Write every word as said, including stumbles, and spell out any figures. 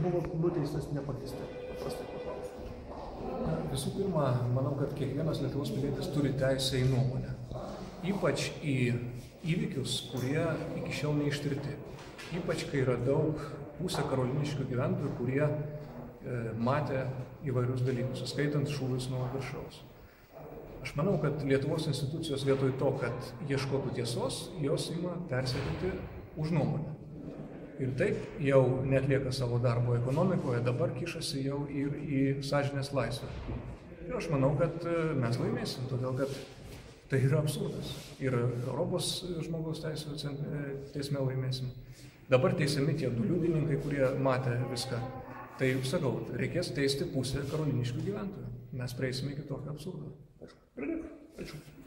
buvo nuteistas nepagrįstai? Paprastai paklausiu. Visų pirma, manau, kad kiekvienas Lietuvos pilietis turi teisę į nuomonę. Ypač į įvykius, kurie iki šiol neištirti. Ypač, kai yra daug pusę karoliniškių gyventojų, kurie e, matė įvairius dalykus, skaitant šūvius nuo viršaus. Aš manau, kad Lietuvos institucijos vietoj to, kad ieškotų tiesos, jos ima persekioti už nuomonę. Ir taip jau netlieka savo darbo ekonomikoje, dabar kišasi jau ir į sąžinės laisvę. Ir aš manau, kad mes laimėsim, todėl kad tai yra absurdas. Ir Europos žmogaus teisų teisme laimėsim. Dabar teisiami tie du liudininkai, kurie matė viską. Tai, sakau, reikės teisti pusę karoliniškių gyventojų. Mes prieisime iki tokio absurdo. Ačiū. Ačiū.